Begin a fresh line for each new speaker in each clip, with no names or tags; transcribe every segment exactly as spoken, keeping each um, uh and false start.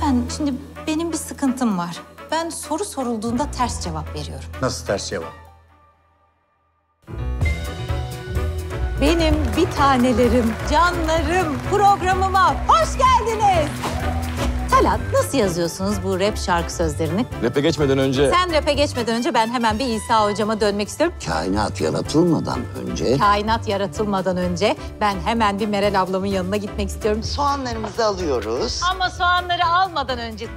Lütfen, şimdi benim bir sıkıntım var. Ben soru sorulduğunda ters cevap veriyorum.
Nasıl ters cevap?
Benim bir tanelerim, canlarım programıma hoş geldiniz. Talat, nasıl yazıyorsunuz bu rap şarkı sözlerini?
Rap'e geçmeden önce...
Sen rap'e geçmeden önce ben hemen bir İsa hocama dönmek istiyorum.
Kainat yaratılmadan önce...
Kainat yaratılmadan önce ben hemen bir Meral ablamın yanına gitmek istiyorum.
Soğanlarımızı alıyoruz.
Ama soğanları almadan önce...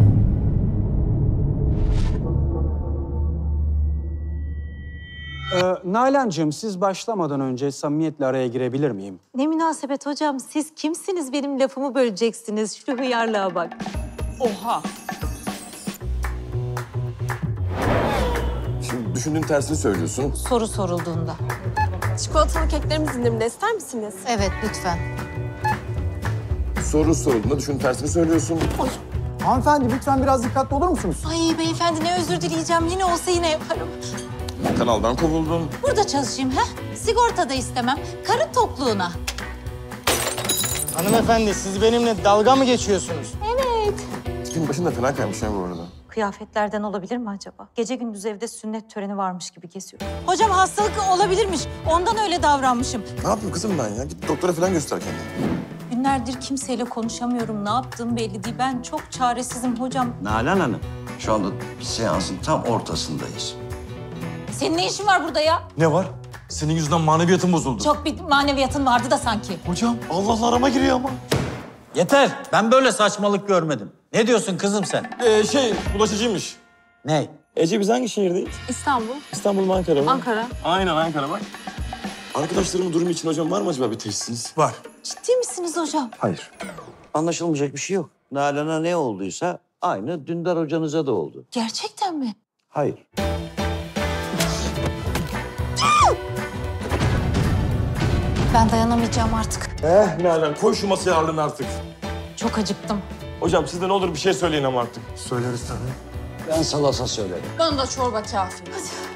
Ee, Nalan'cığım, siz başlamadan önce samimiyetle araya girebilir miyim?
Ne münasebet hocam, siz kimsiniz benim lafımı böleceksiniz? Şu hıyarlığa bak.
Oha.
Şimdi düşündüğün tersini söylüyorsun.
Soru sorulduğunda.
Çikolatalı keklerimiz indirimde, ister misiniz?
Evet, lütfen.
Soru sorulduğunda düşündüğün tersini söylüyorsun.
Hanımefendi, lütfen biraz dikkatli olur musunuz?
Ay beyefendi, ne özür dileyeceğim. Yine olsa yine yaparım.
Kanaldan kovuldun.
Burada çalışayım ha? Sigorta da istemem. Karın tokluğuna.
Hanımefendi, siz benimle dalga mı geçiyorsunuz?
Evet.
Tipin başın da fena kaymış ya bu arada.
Kıyafetlerden olabilir mi acaba? Gece gündüz evde sünnet töreni varmış gibi kesiyor. Hocam hastalık olabilirmiş. Ondan öyle davranmışım.
Ne yapayım kızım ben ya? Git doktora falan göster kendini.
Günlerdir kimseyle konuşamıyorum. Ne yaptığım belli değil. Ben çok çaresizim hocam.
Nalan Hanım, şu anda seansın tam ortasındayız.
Senin ne işin var burada ya?
Ne var? Senin yüzünden maneviyatın bozuldu.
Çok bir maneviyatın vardı da sanki.
Hocam Allah'la arama giriyor ama.
Yeter. Ben böyle saçmalık görmedim. Ne diyorsun kızım sen?
Ee, şey bulaşıcıymış.
Ne?
Ece biz hangi şehirdeyiz?
İstanbul,
İstanbul mu Ankara mı?
Ankara.
Aynen Ankara bak. Arkadaşlarımın durumu için hocam var mı acaba bir teşhisiniz?
Var.
Ciddi misiniz hocam?
Hayır.
Anlaşılmayacak bir şey yok. Nalan'a ne olduysa aynı Dündar hocanıza da oldu.
Gerçekten mi?
Hayır.
Ben dayanamayacağım artık.
Eh Nalan koy şu masaya ağırlığını artık.
Çok acıktım.
Hocam siz de ne olur bir şey söyleyin ama artık.
Söyleriz tabii.
Ben salasa söylerim.
Bana da çorba kafi.
Hadi.